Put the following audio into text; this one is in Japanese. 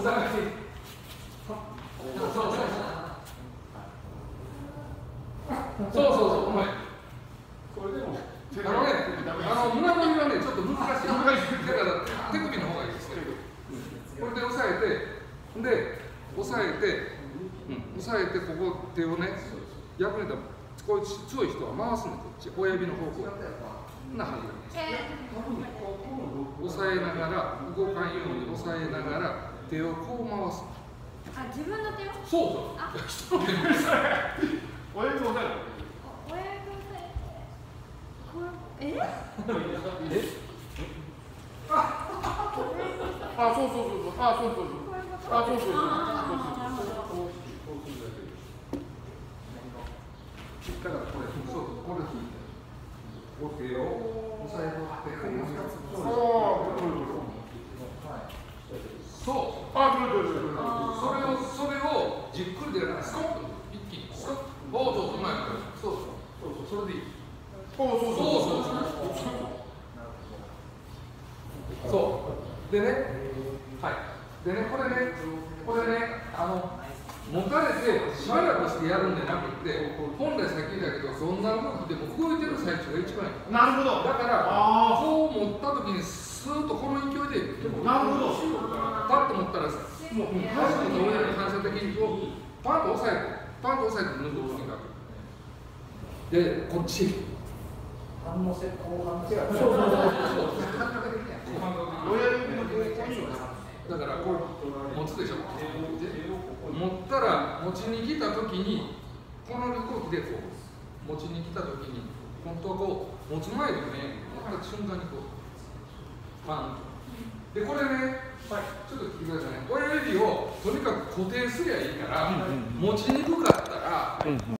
互いに。そう、お前。これでも。胸のりはね、ちょっと難しい。だから手首の方がいいですね。これで押さえて、で、押さえて、ここ手をね、逆に言ったら、こういう強い人は回すの、こっち、親指の方向。なはずです。押さえながら、動かんように押さえながら、手をこう回す。 あ、自分の手を。 そう。親指押さえる。 親指押さえて。 だからこれ、これ引いて、お手を押さえとって、そう。それをじっくりでやるから、ストップ、一気に。そう、うまい。そう、それでいい。そうでね、はい。でね、これね、持たれてしばらくしてやるんじゃなくて、本来さっき言ったけど、そんな動きでも動いてる最中が一番いい。 なるほど。 だから、こう持った時にスーッとこの勢いで、 なるほど。 パッと持ったら、もう足の親に反射的にパンと押さえて抜くとにかく。で、こっち。 反応性、後半性が。 だからこれ持つでしょ。持ったら持ちに来た時にこの動きでこう持ちに来た時に本当はこう持つ前でね持った瞬間にこうパンと。でこれね、ちょっと聞いてくださいね。親指をとにかく固定すりゃいいから、持ちにくかったら。